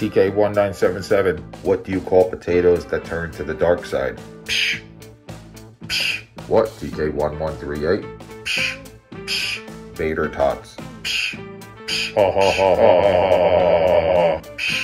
TK1977, what do you call potatoes that turn to the dark side? Psh. Psh. What? TK1138, Psh. Psh. Vader tots. Psh. Psh. Ha ha ha ha ha ha ha.